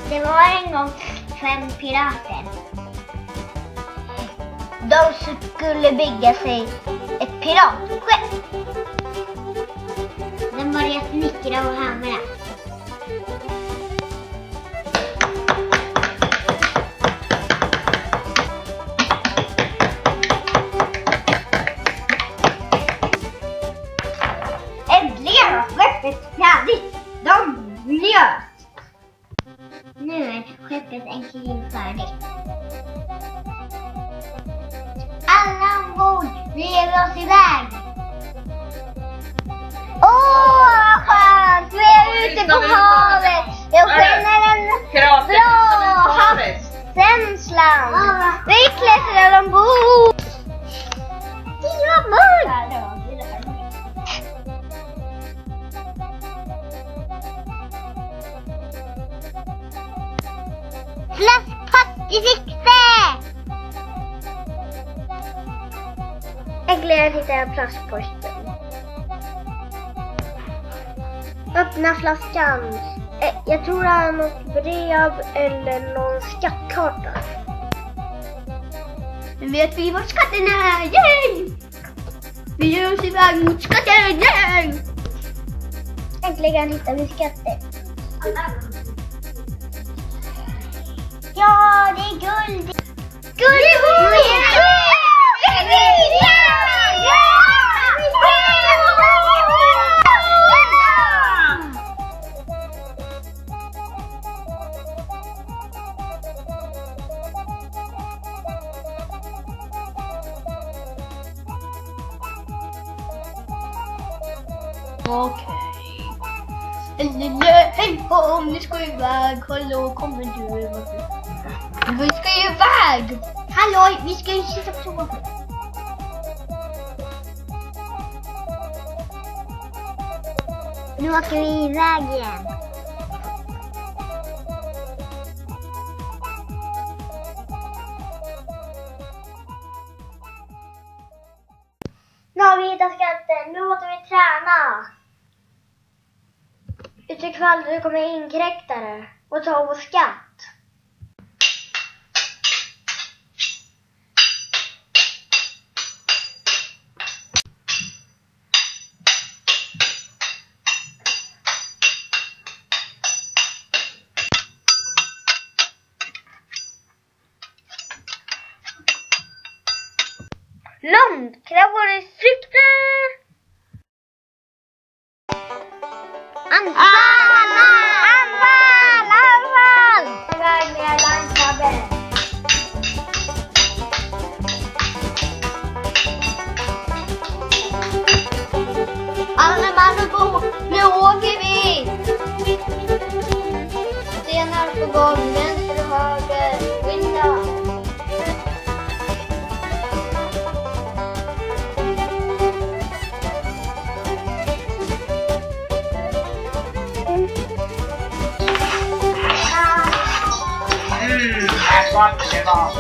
Det var en gång 5 pirater. De skulle bygga sig ett piratskepp. Den började snickra och hamra. Äntligen var skeppet färdigt. De blöt. Nu är skeppet äntligen färdigt. Alla ombord, vi ger oss iväg. Åh, vad skönt! Vi är ute på havet. Jag känner en bra havskänsla. Vi klättrar ombord. Det var mörkt. Flaskpost i sikte! Äntligen hittar jag plastposten. Öppna flaskan. Jag tror det är något brev eller någon skattkarta. Nu vet vi vart skatten är. Yay! Vi ger oss iväg mot skatten. Yay! Äntligen hittar vi skatten. Ja, det är guld. Guld! Okej. Hej om ni ska iväg. Hallå, kommer du? Vi ska iväg. Hallå, vi ska ju sitta på toa. Nu åker vi iväg igen. Nu har vi hittat skatten. Nu måste vi träna. Utifall det kommer inkräktare och ta vår skatt. Långkrabbor i sikte! Anfall! Anfall! Anfall! Iväg med landkrabben! Alla man och bo! Nu åker vi! Stenar på gång, vänster och höger, skynda! Det var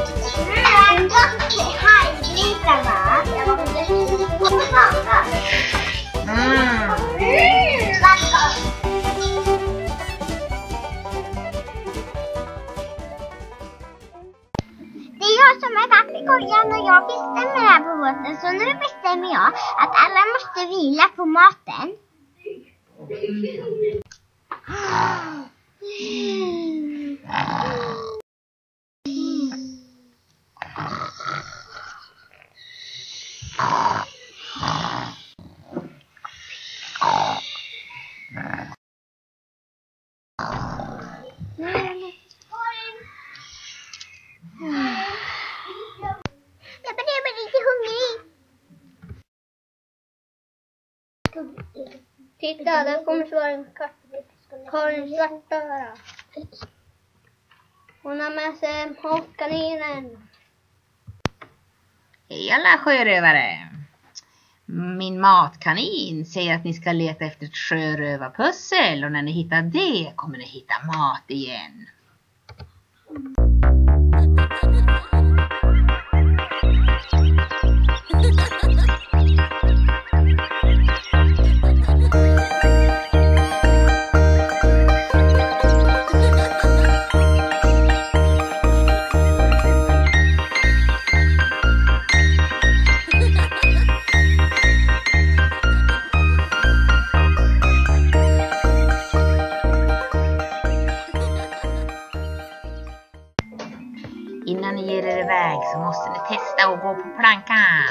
Det är jag som är papegojan och jag bestämmer här på båten. Så nu bestämmer jag att alla måste vila på maten. Jag blir lite hungrig. Titta, där kommer svaren Karin Svartöra. Hon har med sig matkaninen. Hej alla sjörövare. Min matkanin säger att ni ska leta efter ett sjörövarpussel. Och när ni hittar det kommer ni hitta mat igen. måste ni testa att gå på plankan.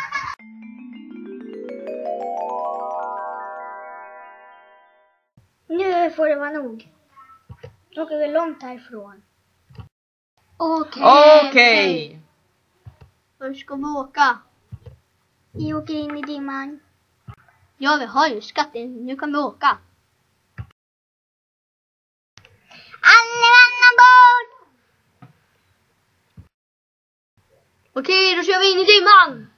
Nu får det vara nog. Nu åker vi långt härifrån. Okej. Var ska vi åka? Vi åker in i dimman. Ja, vi har ju skatten. Nu kan vi åka. Alla ombord! Okej, då kör vi in i dimman.